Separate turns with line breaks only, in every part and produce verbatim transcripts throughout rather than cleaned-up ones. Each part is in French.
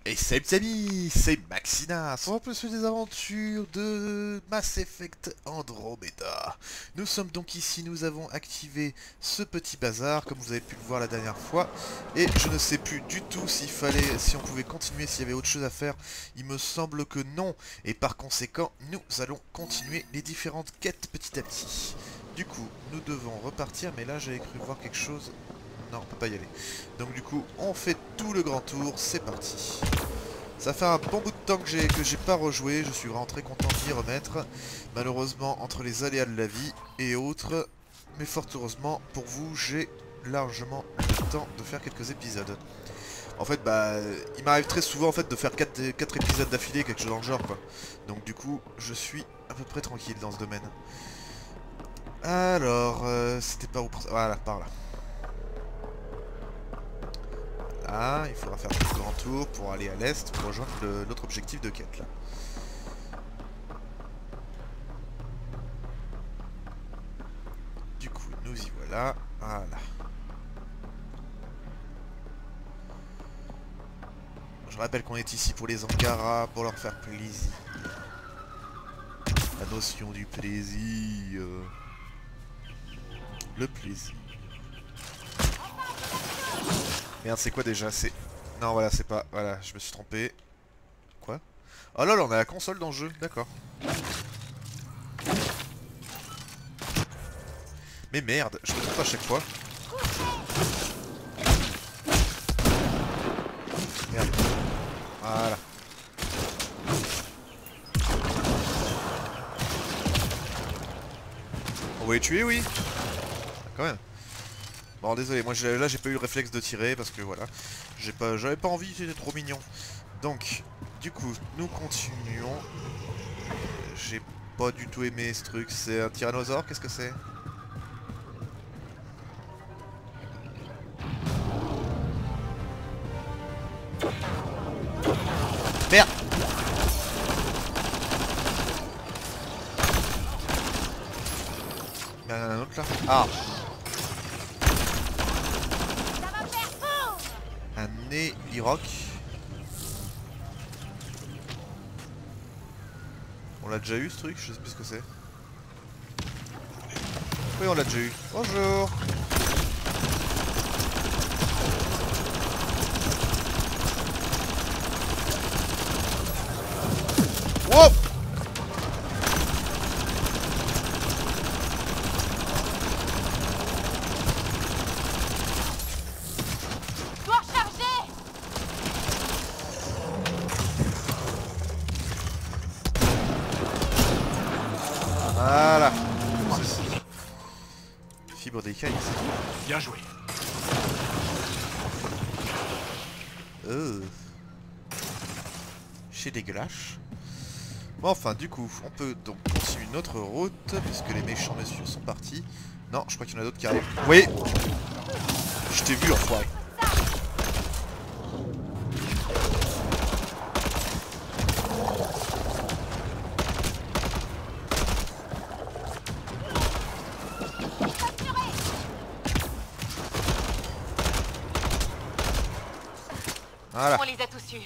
Et salut les amis, c'est Maxina, on va poursuivre des aventures de Mass Effect Andromeda. Nous sommes donc ici, nous avons activé ce petit bazar, comme vous avez pu le voir la dernière fois. Et je ne sais plus du tout s'il fallait, si on pouvait continuer, s'il y avait autre chose à faire. Il me semble que non, et par conséquent, nous allons continuer les différentes quêtes petit à petit. Du coup, nous devons repartir, mais là j'avais cru voir quelque chose... Non, on peut pas y aller. Donc du coup, on fait tout le grand tour, c'est parti. Ça fait un bon bout de temps que j'ai que j'ai pas rejoué, je suis vraiment très content d'y remettre. Malheureusement, entre les aléas de la vie et autres, mais fort heureusement, pour vous, j'ai largement le temps de faire quelques épisodes. En fait, bah, il m'arrive très souvent en fait de faire quatre épisodes d'affilée, quelque chose dans le genre, quoi. Donc du coup, je suis à peu près tranquille dans ce domaine. Alors, euh, c'était par où? Voilà, par là. Là, il faudra faire tout le grand tour pour aller à l'est pour rejoindre l'autre objectif de quête là. Du coup, nous y voilà. Voilà. Je rappelle qu'on est ici pour les Angara, pour leur faire plaisir. La notion du plaisir. Le plaisir. Merde, c'est quoi déjà? C'est... Non, voilà, c'est pas... Voilà, je me suis trompé. Quoi? Oh là là, on a la console dans le jeu, d'accord. Mais merde, je me trompe à chaque fois. Merde. Voilà. On va les tuer, oui. Quand même. Bon, désolé, moi là j'ai pas eu le réflexe de tirer parce que voilà, j'ai pas, j'avais pas envie, c'était trop mignon. Donc, du coup, nous continuons. J'ai pas du tout aimé ce truc, c'est un tyrannosaure, qu'est-ce que c'est? Merde! Il y en a un autre là? Ah! Un Néliroc. On l'a déjà eu ce truc? Je sais plus ce que c'est. Oui, on l'a déjà eu. Bonjour! Wow! Voilà. Fibre d'écaille.
Bien joué.
Euh. Chez dégueulasse. Bon, enfin, du coup, on peut donc continuer notre route, puisque les méchants messieurs sont partis. Non, je crois qu'il y en a d'autres qui arrivent. Vous voyez? Je t'ai vu, enfoiré. Voilà.
On les a tous eus.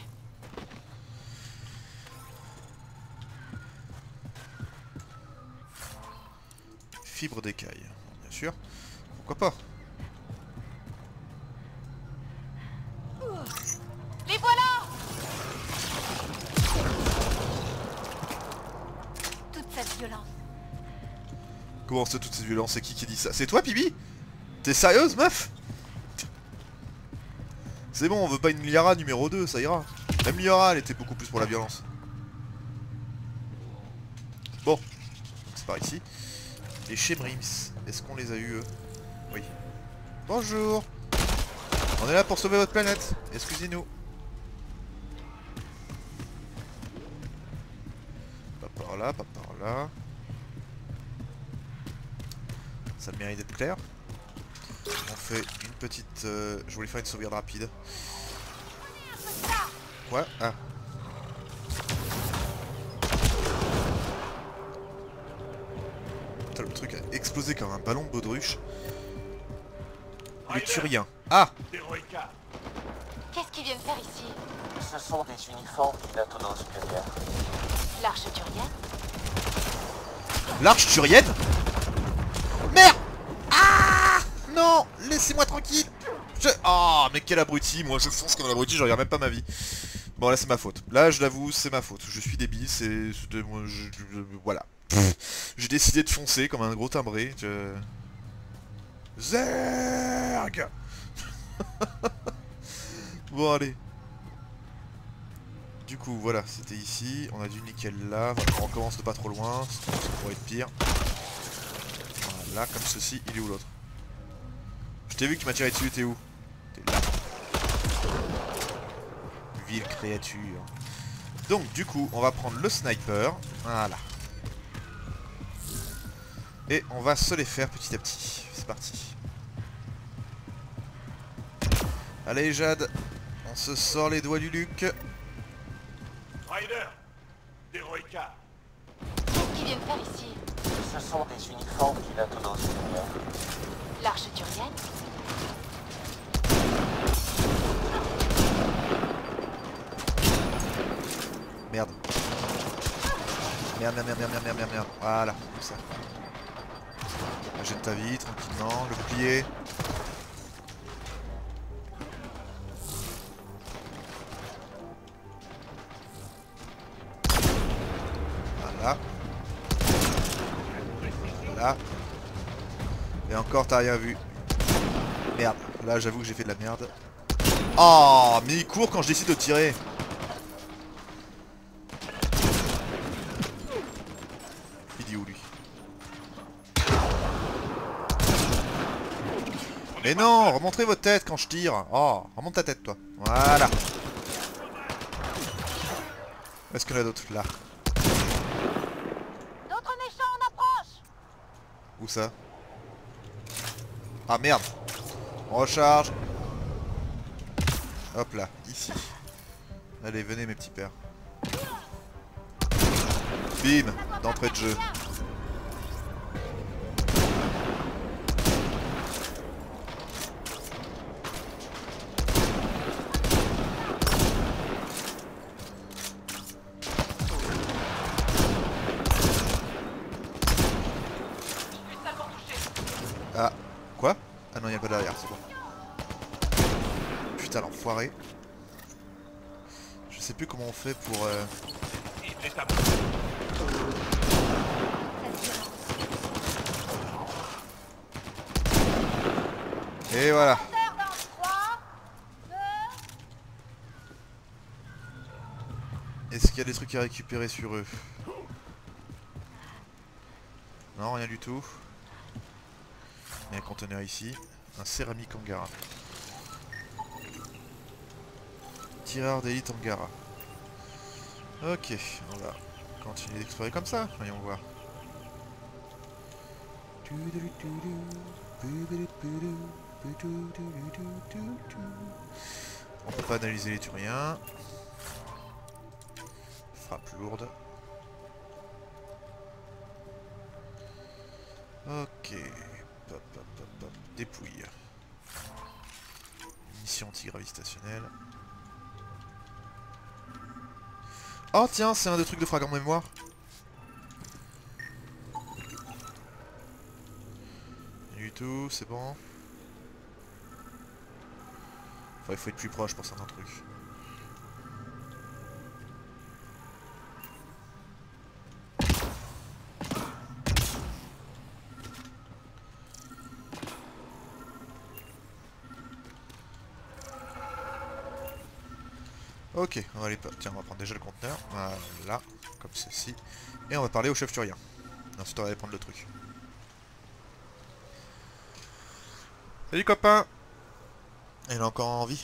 Fibre d'écaille, bien sûr. Pourquoi pas?
Les voilà! Toute cette violence.
Comment c'est toute cette violence? C'est qui qui dit ça? C'est toi, Pibi? T'es sérieuse, meuf? C'est bon, on veut pas une Liara numéro deux, ça ira. Même Liara, elle était beaucoup plus pour la violence. Bon, c'est par ici. Les Shemrims, est-ce qu'on les a eu eux? Oui. Bonjour. On est là pour sauver votre planète. Excusez-nous. Pas par là, pas par là. Ça mérite d'être clair. On fait une petite... Euh... Je voulais faire une sauvegarde rapide. Quoi? Ah. Putain, le truc a explosé comme un ballon de baudruche. Il ne tue rien. Ah!
Qu'est-ce qu'ils viennent faire ici?
Ce sont des uniformes du Natono supérieur.
L'arche turienne?
L'arche turienne? Merde! Ah! Non! Laissez-moi tranquille! Je... Oh, mais quel abruti! Moi, je fonce comme un abruti, je regarde même pas ma vie. Bon, là, c'est ma faute. Là, je l'avoue, c'est ma faute. Je suis débile, c'est... c'était- moi, je... je- Voilà. J'ai décidé de foncer comme un gros timbré. Je... Zerg. Bon, allez. Du coup, voilà, c'était ici. On a du nickel là. On recommence de pas trop loin. Ça pourrait être pire. Voilà, comme ceci. Il est où l'autre? Je t'ai vu que tu m'as tiré dessus. T'es où? T'es là. Ville créature. Donc, du coup, on va prendre le sniper. Voilà. Et on va se les faire petit à petit. C'est parti. Allez, Jade. On se sort les doigts du Luc.
Ryder, d'Heroica.
Qu'est-ce qu'ils viennent faire ici?
Ce sont des uniformes du Natono supérieur.
L'arche turienne?
Merde. Merde, merde, merde, merde, merde, merde, merde. Voilà, comme ça. Jette ta vie, tranquillement. Le bouclier. Voilà. Voilà. Et encore, t'as rien vu. Merde. Là, j'avoue que j'ai fait de la merde. Oh, mais il court quand je décide de tirer. Il dit où, lui? Mais non, remontrez votre tête quand je tire. Oh, remonte ta tête, toi. Voilà. Où est-ce qu'il y en a d'autres? Là.
D'autres méchants en approche!
Où ça? Ah merde. On recharge. Hop là, ici. Allez, venez mes petits pères. Bim, d'entrée de jeu. Ah, quoi? Ah non, il n'y a pas derrière, c'est bon. Putain, l'enfoiré. Je sais plus comment on fait pour... Euh... Et voilà. Est-ce qu'il y a des trucs à récupérer sur eux? Non, rien du tout. Il y a un conteneur ici. Un céramique Angara. Tireur d'élite Angara. Ok, on va continuer d'explorer comme ça. Voyons voir. On peut pas analyser les turiens. Frappe lourde. Ok. Pop, pop, pop, pop. Dépouille. Mission antigravitationnelle. Oh tiens, c'est un des trucs de fragment mémoire. Du tout, c'est bon. Enfin, il faut être plus proche pour certains trucs. Ok, on va aller... Tiens, on va prendre déjà le conteneur. Voilà, comme ceci. Et on va parler au chef turien. Ensuite, on va aller prendre le truc. Salut copain! Elle a encore envie.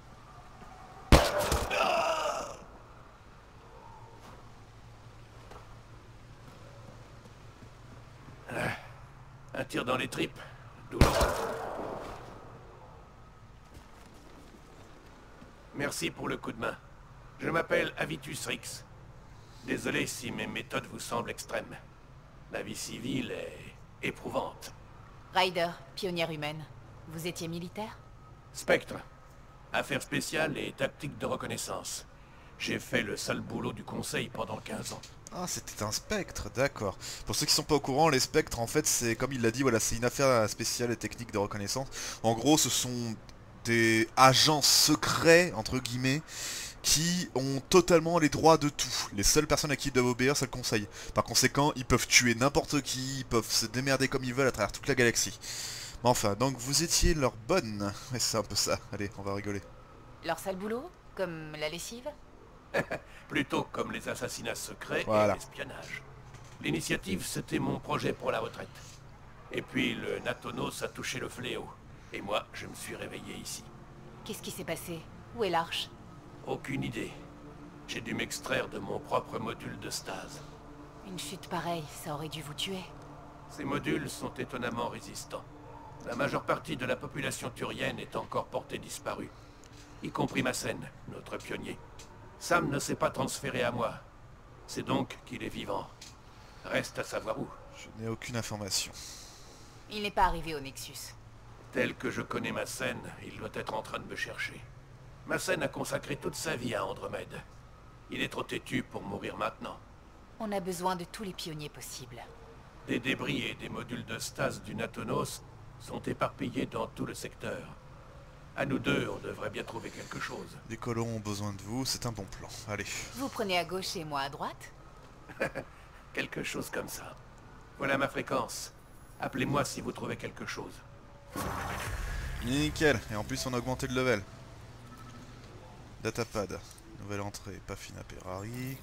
Un tir dans les tripes. Douloureux. Merci pour le coup de main. Je m'appelle Avitus Rix. Désolé si mes méthodes vous semblent extrêmes. La vie civile est éprouvante.
Ryder, pionnière humaine. Vous étiez militaire?
Spectre. Affaires spéciales et tactiques de reconnaissance. J'ai fait le sale boulot du conseil pendant quinze ans.
Ah, c'était un spectre, d'accord. Pour ceux qui sont pas au courant, les spectres, en fait, c'est, comme il l'a dit, voilà, c'est une affaire spéciale et technique de reconnaissance. En gros, ce sont des agents secrets, entre guillemets, qui ont totalement les droits de tout. Les seules personnes à qui ils doivent obéir, c'est le conseil. Par conséquent, ils peuvent tuer n'importe qui, ils peuvent se démerder comme ils veulent à travers toute la galaxie. Mais enfin, donc vous étiez leur bonne. Ouais, c'est un peu ça. Allez, on va rigoler.
Leur sale boulot? Comme la lessive?
Plutôt comme les assassinats secrets
Voilà.
et l'espionnage. L'initiative, c'était mon projet pour la retraite. Et puis le Natonos a touché le fléau. Et moi, je me suis réveillé ici.
Qu'est-ce qui s'est passé? Où est l'arche?
Aucune idée. J'ai dû m'extraire de mon propre module de stase.
Une chute pareille, ça aurait dû vous tuer.
Ces modules sont étonnamment résistants. La majeure partie de la population turienne est encore portée disparue. Y compris Massen, notre pionnier. Sam ne s'est pas transféré à moi. C'est donc qu'il est vivant. Reste à savoir où.
Je n'ai aucune information.
Il n'est pas arrivé au Nexus.
Tel que je connais Massen, il doit être en train de me chercher. Massen a consacré toute sa vie à Andromède. Il est trop têtu pour mourir maintenant.
On a besoin de tous les pionniers possibles.
Des débris et des modules de stase du Natonos sont éparpillés dans tout le secteur. À nous deux, on devrait bien trouver quelque chose.
Les colons ont besoin de vous, c'est un bon plan. Allez.
Vous prenez à gauche et moi à droite?
Quelque chose comme ça. Voilà ma fréquence. Appelez-moi si vous trouvez quelque chose.
Nickel. Et en plus, on a augmenté le level. Datapad. Nouvelle entrée. Pafina Ferrari.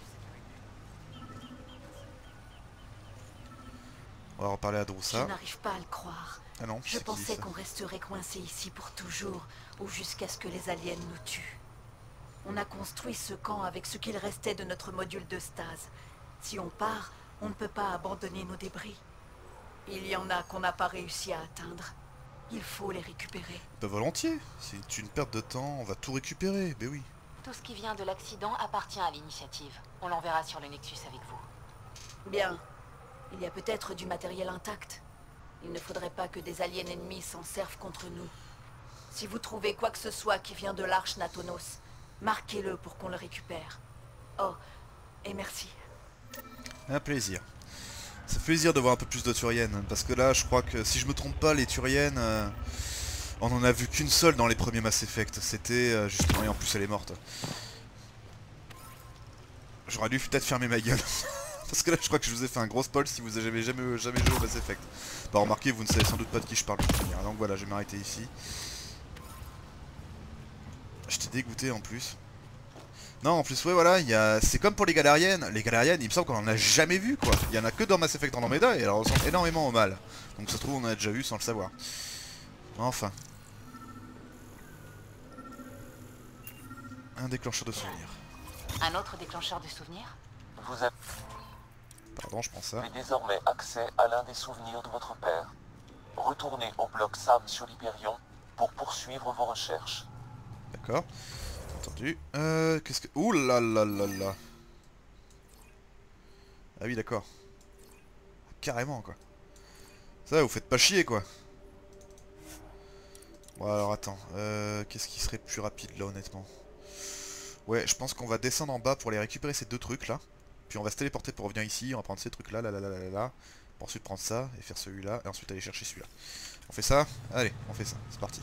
On va reparler à
Je
Droussa.
n'arrive pas à le croire.
Ah non,
Je
c'est qui
pensais
ça?
qu'on resterait coincé ici pour toujours, ou jusqu'à ce que les aliens nous tuent. On a construit ce camp avec ce qu'il restait de notre module de stase. Si on part, on ne peut pas abandonner nos débris. Il y en a qu'on n'a pas réussi à atteindre. Il faut les récupérer.
Bah volontiers. C'est une perte de temps, on va tout récupérer. Ben oui.
Tout ce qui vient de l'accident appartient à l'initiative. On l'enverra sur le Nexus avec vous.
Bien. Il y a peut-être du matériel intact. Il ne faudrait pas que des aliens ennemis s'en servent contre nous. Si vous trouvez quoi que ce soit qui vient de l'arche Natonos, marquez-le pour qu'on le récupère. Oh, et merci.
Un plaisir. Ça fait plaisir de voir un peu plus de Turiennes. Parce que là, je crois que si je me trompe pas, les Turiennes, euh, on en a vu qu'une seule dans les premiers Mass Effect. C'était euh, justement, et en plus elle est morte. J'aurais dû peut-être fermer ma gueule. Parce que là, je crois que je vous ai fait un gros spoil si vous avez jamais, jamais joué au Mass Effect. Bah remarquez, vous ne savez sans doute pas de qui je parle. Donc voilà, je vais m'arrêter ici. J'étais dégoûté en plus. Non, en plus, ouais, voilà, il y a... c'est comme pour les Galariennes. Les Galariennes, il me semble qu'on en a jamais vu, quoi. Il y en a que dans Mass Effect Andromeda et elles ressemblent énormément au mal. Donc ça se trouve, on en a déjà vu sans le savoir. Enfin. Un déclencheur de souvenirs.
Un autre déclencheur de souvenirs?
Vous avez
Pardon, je prends ça.
désormais accès à l'un des souvenirs de votre père. Retournez au bloc Sam sur l'Hyperion pour poursuivre vos recherches.
D'accord. Entendu. Euh, qu'est-ce que... Ouh là là là là. Ah oui, d'accord. Carrément, quoi. Ça, vous faites pas chier, quoi. Bon, alors, attends. Euh, qu'est-ce qui serait plus rapide, là, honnêtement? Ouais, je pense qu'on va descendre en bas pour aller récupérer ces deux trucs, là. Puis on va se téléporter pour revenir ici. On va prendre ces trucs-là, là, là, là, là, là, là. Pour ensuite prendre ça et faire celui-là. Et ensuite aller chercher celui-là. On fait ça? Allez, on fait ça. C'est parti.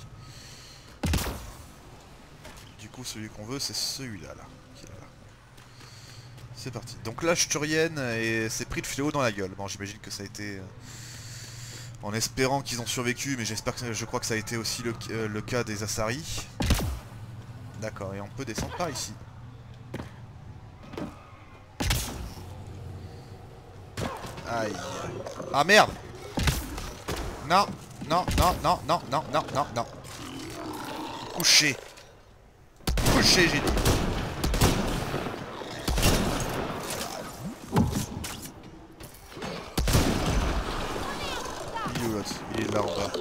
Du coup, celui qu'on veut, c'est celui-là, là. Qui est là, là. C'est parti. Donc là, Turienne et s'est pris le fléau dans la gueule. Bon, j'imagine que ça a été... Euh, en espérant qu'ils ont survécu, mais j'espère que je crois que ça a été aussi le, euh, le cas des Asari. D'accord, et on peut descendre par ici. Aïe. Ah merde. Non, non, non, non, non, non, non, non, non. Couché. Couché, j'ai dit. Il est où l'autre? Il est là en bas.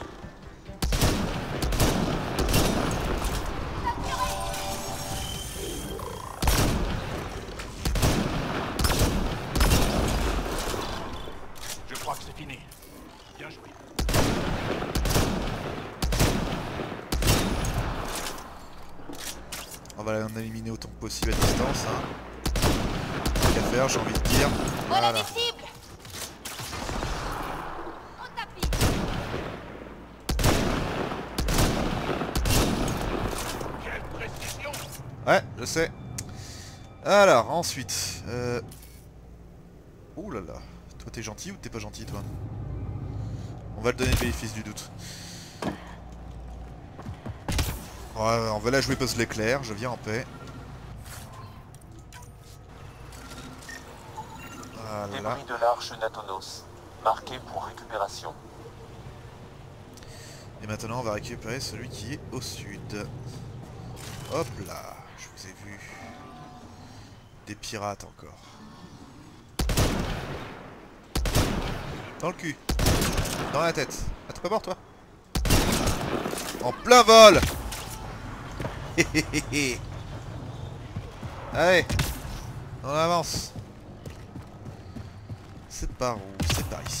Je crois que c'est fini. Bien joué.
On va aller éliminer autant que possible à distance. Hein. Tant qu'à faire, j'ai envie de dire.
Voilà
Voilà.
des cibles. Au tapis.
Quelle précision!
Ouais, je sais. Alors, ensuite... Euh... Ouh là là. Toi, t'es gentil ou t'es pas gentil, toi? On va le donner le bénéfice du doute. Ouais, on va la jouer post l'éclair, je viens en paix. Voilà.
Débris de l'arche Natonos. Marqué pour récupération.
Et maintenant, on va récupérer celui qui est au sud. Hop là, je vous ai vu. Des pirates encore. Dans le cul. Dans la tête. Ah, t'es pas mort, toi? En plein vol. Allez, on avance. C'est par où? C'est par ici.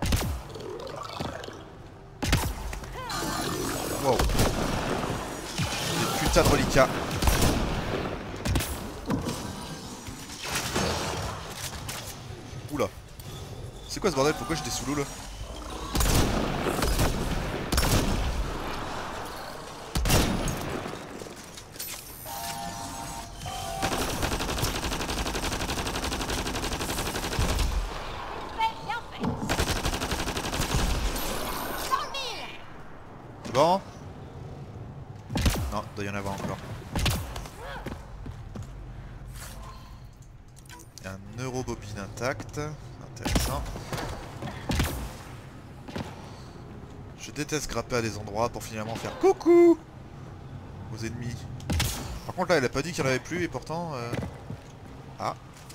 Wow. Des putains de reliquats. Oula. C'est quoi ce bordel? Pourquoi j'étais sous l'eau là? C'est bon? Non, il doit y en avoir encore. Un neurobobine intact. Intéressant. Je déteste grapper à des endroits pour finalement faire coucou aux ennemis. Par contre là, elle a pas dit qu'il n'y en avait plus et pourtant... Euh... Ah.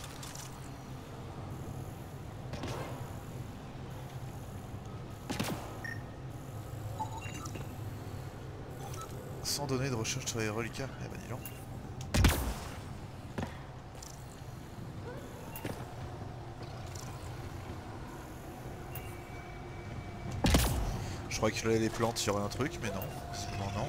Sans donner de recherche sur les reliquats. Eh ben dis donc. Je croyais qu'il y avait les plantes, il y aurait un truc, mais non. Visiblement non.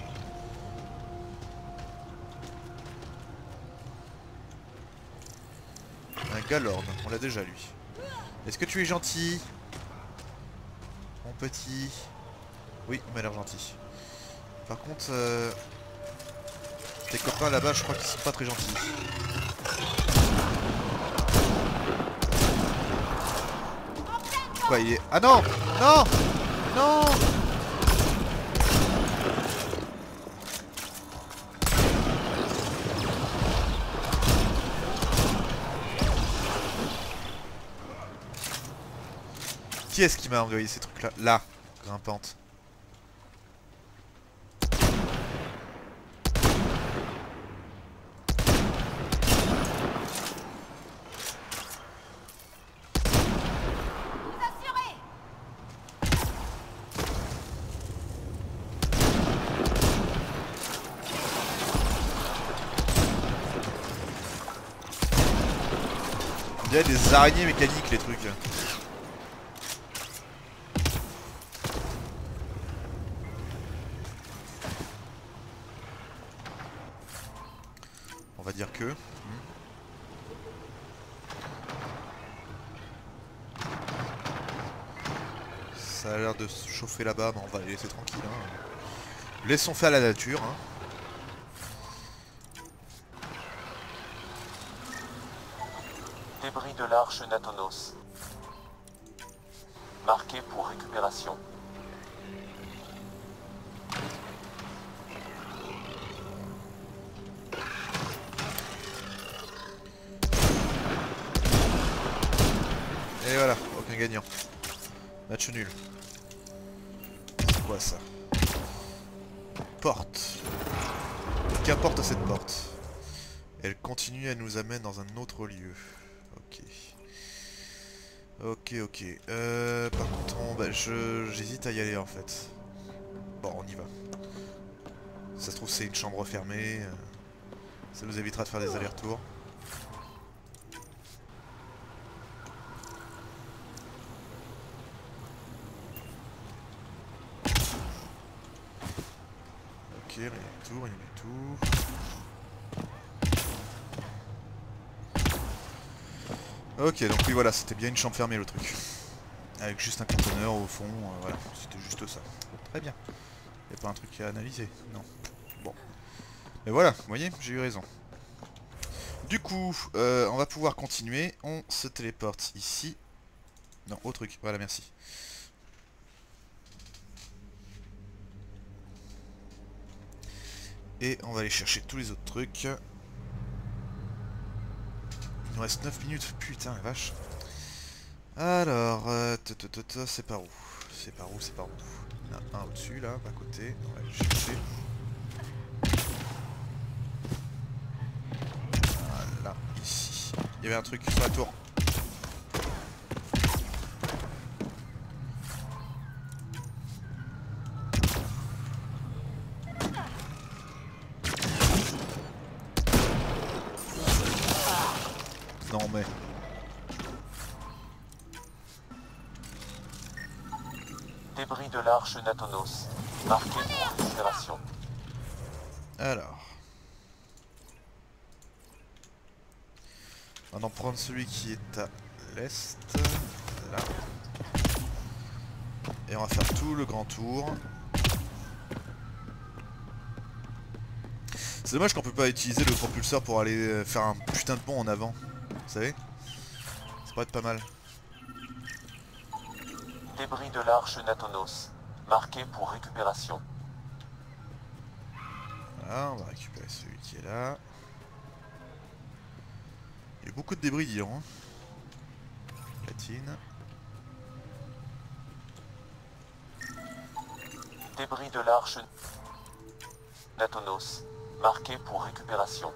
Un Galorn, on l'a déjà lui. Est-ce que tu es gentil? Mon petit. Oui, il m'a l'air gentil. Par contre, euh, tes copains là-bas, je crois qu'ils sont pas très gentils. Quoi, il est... Ah non! Non! Non! Qui est-ce qui m'a envoyé ces trucs-là? Là, grimpante. Il y a des araignées mécaniques, les trucs. On va dire que... Ça a l'air de se chauffer là-bas, mais on va les laisser tranquilles. Hein. Laissons faire la nature. Hein.
Débris de l'arche Natonos. Marqué pour récupération.
Et voilà, aucun gagnant. Match nul. C'est quoi ça? Porte. Qu'importe cette porte. Elle continue, elle nous amène dans un autre lieu. Ok. Ok, ok. Euh, par contre, on, bah, je j'hésite à y aller en fait. Bon, on y va. Ça se trouve, c'est une chambre fermée. Ça nous évitera de faire des allers-retours. Ok, rien du tout, rien du tout. Ok, donc oui, voilà, c'était bien une chambre fermée le truc. Avec juste un conteneur au fond, euh, voilà, c'était juste ça. Très bien. Y'a pas un truc à analyser? Non. Bon. Mais voilà, vous voyez, j'ai eu raison. Du coup, euh, on va pouvoir continuer. On se téléporte ici. Non, au truc, voilà, merci. Et on va aller chercher tous les autres trucs. Il nous reste neuf minutes, putain la vache. Alors, euh, c'est par où? C'est par où, c'est par où? Il y en a un au-dessus, là, à côté. On va aller chercher. Voilà, ici. Il y avait un truc sur la tour. Non mais...
Débris de l'arche Natonos. Marqué pour récupération.
Alors... On va en prendre celui qui est à l'est. Là. Et on va faire tout le grand tour. C'est dommage qu'on peut pas utiliser le propulseur pour aller faire un putain de pont en avant. Vous savez? Ça pourrait être pas mal.
Débris de l'arche Natonos. Marqué pour récupération.
Voilà, on va récupérer celui qui est là. Il y a beaucoup de débris, dis donc. Hein. Platine.
Débris de l'arche Natonos. Marqué pour récupération.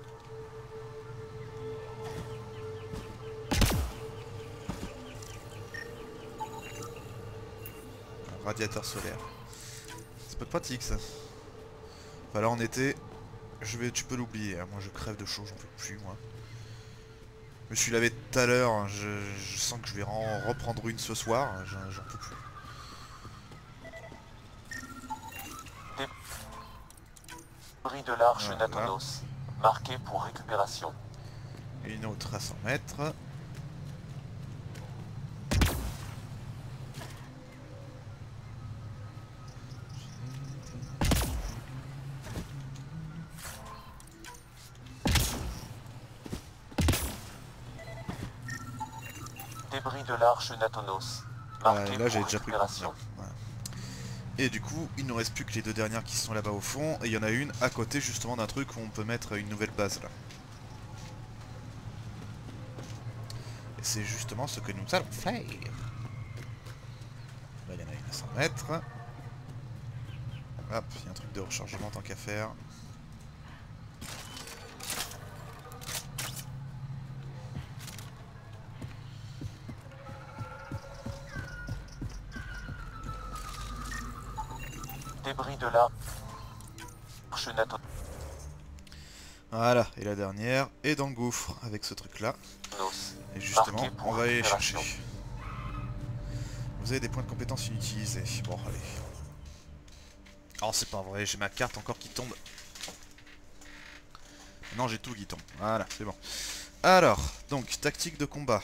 Un radiateur solaire. C'est pas pratique ça. Enfin là en été, je vais, tu peux l'oublier. Hein. Moi je crève de chaud, j'en peux plus moi. Je me suis lavé tout à l'heure, je, je sens que je vais en reprendre une ce soir, j'en peux plus.
Débris de l'arche
Voilà.
Natonos. Marqué pour récupération.
Et une autre à cent mètres.
Débris de l'arche Natonos. Marqué
Euh, là j'ai
pour
déjà pris
récupération.
voilà. Et du coup, il ne nous reste plus que les deux dernières qui sont là-bas au fond. Et il y en a une à côté justement d'un truc où on peut mettre une nouvelle base là. Et c'est justement ce que nous allons faire. Là, il y en a une à cent mètres. Hop, il y a un truc de rechargement tant qu'à faire.
Débris de l'arche Natonos.
Voilà, et la dernière est dans le gouffre avec ce truc là. Et justement,
Marqué pour
on va aller les chercher.
récupération.
Vous avez des points de compétence inutilisés. Bon, allez. Oh, c'est pas vrai, j'ai ma carte encore qui tombe. Non, j'ai tout qui tombe. Voilà, c'est bon. Alors, donc, tactique de combat.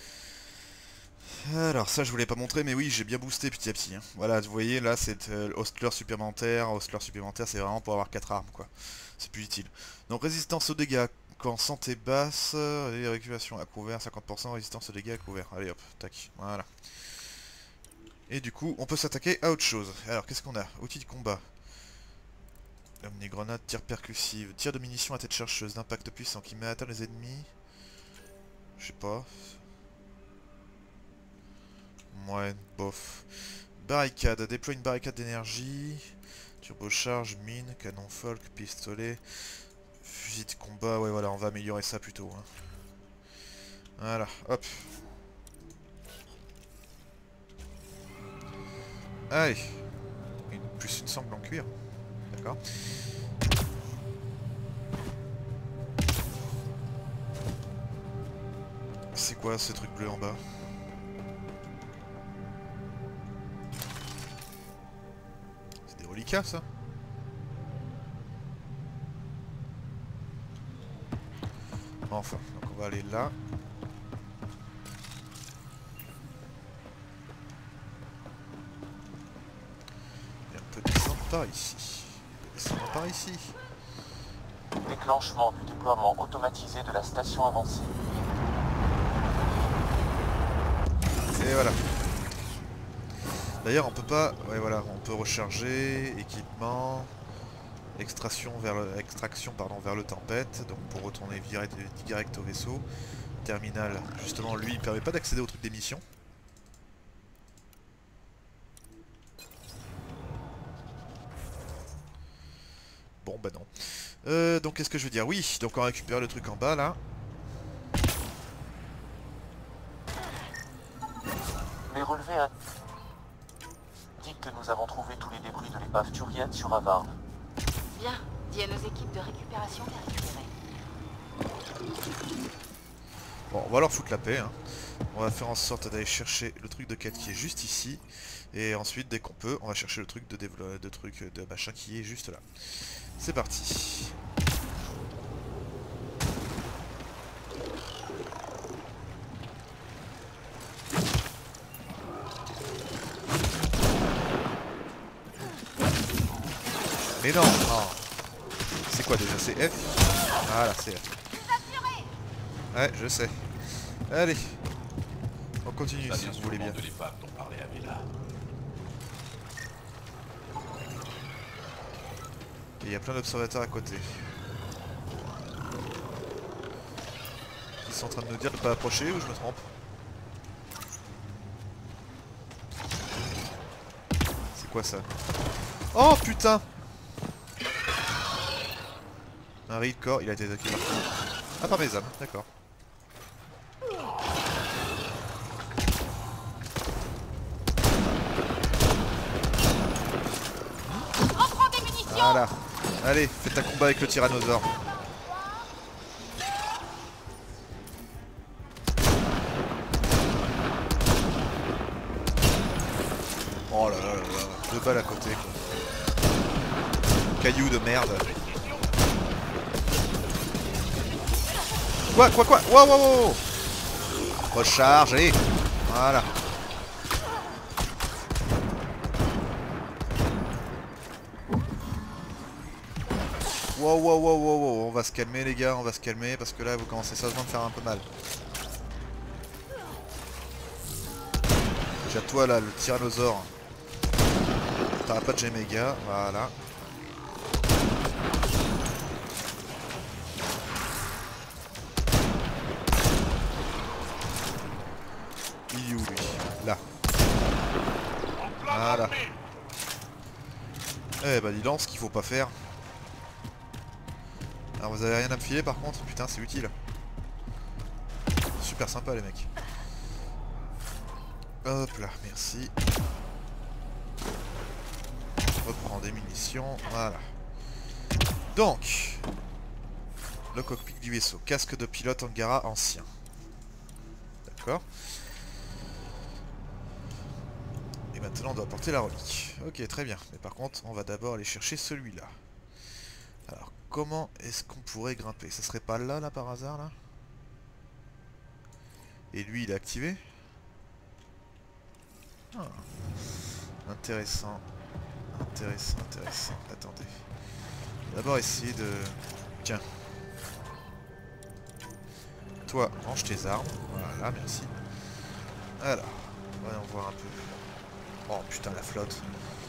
Alors, ça, je voulais pas montrer, mais oui, j'ai bien boosté petit à petit. Hein. Voilà, vous voyez, là, c'est euh, hostler supplémentaire. Hostler supplémentaire, c'est vraiment pour avoir quatre armes, quoi. C'est plus utile. Donc, résistance aux dégâts. Quand santé basse, et récupération à couvert, cinquante pour cent, résistance aux dégâts à couvert. Allez hop, tac, voilà. Et du coup, on peut s'attaquer à autre chose. Alors, qu'est-ce qu'on a? Outils de combat. Omni-grenade, tir percussive, tir de munitions à tête chercheuse, d'impact puissant qui met à terre les ennemis. Je sais pas. Ouais, bof. Barricade, déploie une barricade d'énergie. Turbocharge, mine, canon folk, pistolet. Fusil de combat, ouais voilà, on va améliorer ça plutôt. Hein. Voilà, hop. Allez. Une, plus une sangle en cuir. D'accord. C'est quoi ce truc bleu en bas? C'est des reliquats ça? Enfin, donc on va aller là. par ici. Descendons par ici.
Déclenchement du déploiement automatisé de la station avancée.
Et voilà. D'ailleurs on peut pas... Ouais voilà, on peut recharger, équipement, extraction vers le... extraction pardon, vers le tempête, donc pour retourner direct, direct au vaisseau. Terminal, justement lui il permet pas d'accéder au truc des missions. Bon bah non. Euh, donc qu'est-ce que je veux dire? Oui, donc on récupère le truc en bas là.
Les relevés a... dit que nous avons trouvé tous les débris de l'épave turienne sur Avarn.
Bien, dis à nos équipes de récupération de les récupérer.
Bon, on va leur foutre la paix, hein. On va faire en sorte d'aller chercher le truc de quête qui est juste ici. Et ensuite, dès qu'on peut, on va chercher le truc de, de truc de machin qui est juste là. C'est parti. Mais non, non. C'est quoi déjà? C'est F? Voilà, c'est F. Ouais, je sais. Allez. On continue si vous voulez bien.
De l'épave dont parlait Avila.
Et il y a plein d'observateurs à côté. Ils sont en train de nous dire de pas approcher ou je me trompe? C'est quoi ça? Oh putain! Un raid corps, il a été attaqué par qui? Ah, par mes âmes, d'accord. Voilà. Allez, faites un combat avec le tyrannosaure. Oh là là là là, deux balles à côté quoi. Caillou de merde. Quoi, quoi, quoi? Wow, wow, wow. Recharge, allez. Voilà. Wow, wow, wow, wow, wow, on va se calmer les gars, on va se calmer parce que là vous commencez sérieusement à me faire un peu mal. Déjà toi là, le tyrannosaure. T'auras pas de G-Méga, voilà. Il est où lui? Là. Voilà. Eh bah dis donc ce qu'il faut pas faire. Alors vous avez rien à me filer par contre? Putain c'est utile. Super sympa les mecs. Hop là, merci. Reprends des munitions, voilà. Donc, le cockpit du vaisseau. Casque de pilote Angara ancien. D'accord. Et maintenant on doit porter la relique. Ok, très bien. Mais par contre, on va d'abord aller chercher celui-là. Alors, comment est-ce qu'on pourrait grimper? Ça serait pas là, là, par hasard, là? Et lui, il est activé? Ah. Intéressant. Intéressant, intéressant. Attendez. D'abord essayer de... Tiens. Toi, range tes armes. Voilà, merci. Alors, voyons voir un peu. Oh putain, la flotte.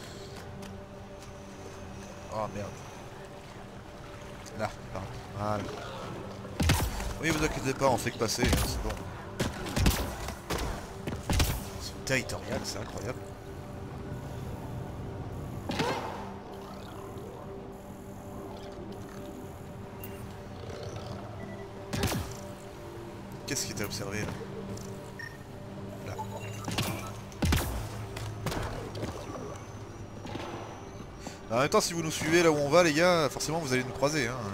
Oh merde. Là, pardon. Voilà. Oui, vous inquiétez pas, on fait que passer, hein, c'est bon. C'est territorial, c'est incroyable. Qu'est-ce qui t'a observé là? Là. En même temps, si vous nous suivez là où on va, les gars, forcément vous allez nous croiser. Hein.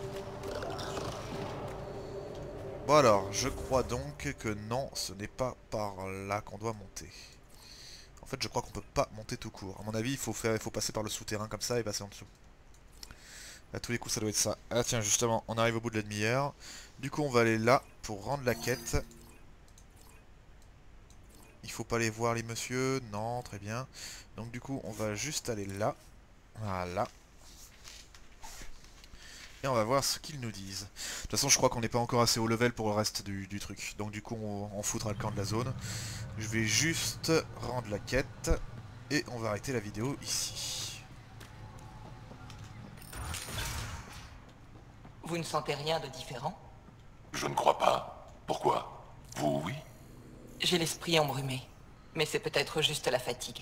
Bon alors, je crois donc que non, ce n'est pas par là qu'on doit monter. En fait, je crois qu'on peut pas monter tout court. À mon avis, il faut faire, il faut passer par le souterrain comme ça et passer en dessous. À tous les coups, ça doit être ça. Ah tiens, justement, on arrive au bout de la demi-heure. Du coup, on va aller là pour rendre la quête. Il faut pas aller voir les messieurs. Non, très bien. Donc du coup, on va juste aller là. Voilà. Et on va voir ce qu'ils nous disent. De toute façon, je crois qu'on n'est pas encore assez haut level pour le reste du, du truc. Donc du coup, on, on foutra le camp de la zone. Je vais juste rendre la quête. Et on va arrêter la vidéo ici.
Vous ne sentez rien de différent?
Je ne crois pas. Pourquoi? Vous, oui?
J'ai l'esprit embrumé, mais c'est peut-être juste la fatigue.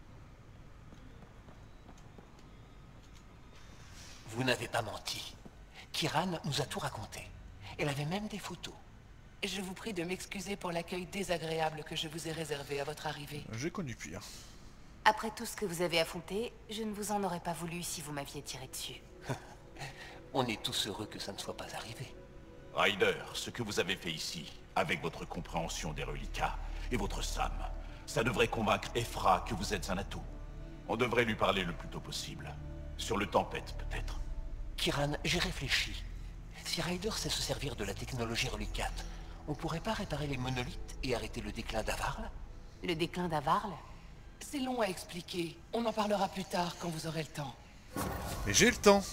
Vous n'avez pas menti. Kiran nous a tout raconté. Elle avait même des photos.
Je vous prie de m'excuser pour l'accueil désagréable que je vous ai réservé à votre arrivée.
J'ai connu pire.
Après tout ce que vous avez affronté, je ne vous en aurais pas voulu si vous m'aviez tiré dessus.
On est tous heureux que ça ne soit pas arrivé.
Ryder, ce que vous avez fait ici, avec votre compréhension des reliquats et votre Sam, ça devrait convaincre Ephra que vous êtes un atout. On devrait lui parler le plus tôt possible. Sur le Tempête, peut-être.
Kiran, j'ai réfléchi. Si Ryder sait se servir de la technologie relicate, on pourrait pas réparer les monolithes et arrêter le déclin d'Avarl?
Le déclin d'Avarl?
C'est long à expliquer. On en parlera plus tard quand vous aurez le temps.
Mais j'ai le temps.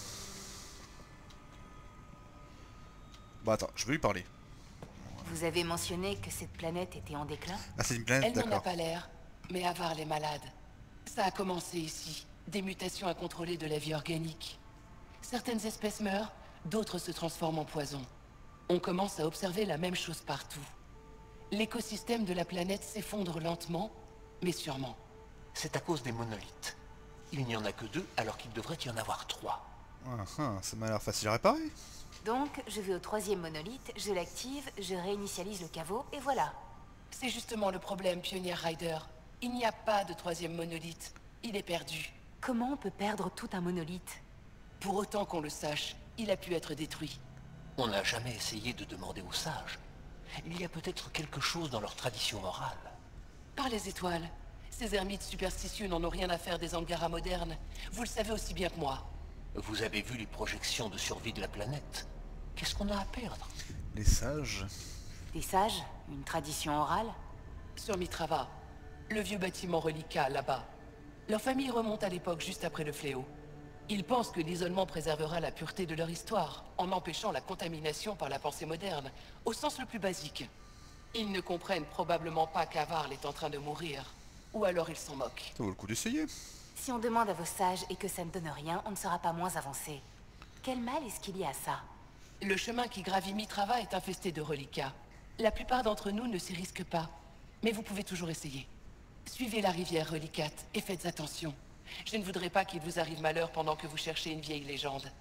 Bon attends, je vais lui parler.
Vous avez mentionné que cette planète était en déclin?
Ah c'est une planète,
Elle n'en a
d'accord.
pas l'air, mais Avarl est malade. Ça a commencé ici. Des mutations incontrôlées de la vie organique. Certaines espèces meurent, d'autres se transforment en poison. On commence à observer la même chose partout. L'écosystème de la planète s'effondre lentement, mais sûrement.
C'est à cause des monolithes. Il n'y en a que deux, alors qu'il devrait y en avoir trois.
Ah, ah, ça m'a l'air facile à réparer.
Donc, je vais au troisième monolithe, je l'active, je réinitialise le caveau, et voilà.
C'est justement le problème, Pionnier Ryder. Il n'y a pas de troisième monolithe. Il est perdu.
Comment on peut perdre tout un monolithe?
Pour autant qu'on le sache, il a pu être détruit.
On n'a jamais essayé de demander aux sages. Il y a peut-être quelque chose dans leur tradition orale.
Par les étoiles. Ces ermites superstitieux n'en ont rien à faire des Angara modernes. Vous le savez aussi bien que moi.
Vous avez vu les projections de survie de la planète? Qu'est-ce qu'on a à perdre?
Les sages.
Des sages? Une tradition orale?
Sur Mitrava, le vieux bâtiment reliquat là-bas. Leur famille remonte à l'époque juste après le fléau. Ils pensent que l'isolement préservera la pureté de leur histoire, en empêchant la contamination par la pensée moderne, au sens le plus basique. Ils ne comprennent probablement pas qu'Avarl est en train de mourir. Ou alors ils s'en moquent.
Ça vaut le coup d'essayer.
Si on demande à vos sages et que ça ne donne rien, on ne sera pas moins avancé. Quel mal est-ce qu'il y a à ça?
Le chemin qui gravit Mitrava est infesté de reliquats. La plupart d'entre nous ne s'y risquent pas. Mais vous pouvez toujours essayer. Suivez la rivière relicate et faites attention. Je ne voudrais pas qu'il vous arrive malheur pendant que vous cherchez une vieille légende.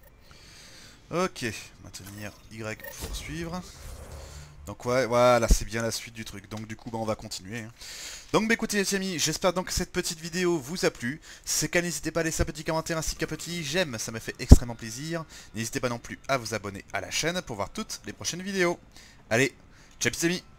Ok, maintenir Y pour suivre. Donc ouais, voilà, c'est bien la suite du truc. Donc du coup, bah, on va continuer. Hein. Donc bah, écoutez les amis, j'espère donc que cette petite vidéo vous a plu. Si c'est le cas, n'hésitez pas à laisser un petit commentaire ainsi qu'un petit j'aime, ça me fait extrêmement plaisir. N'hésitez pas non plus à vous abonner à la chaîne pour voir toutes les prochaines vidéos. Allez, ciao les amis.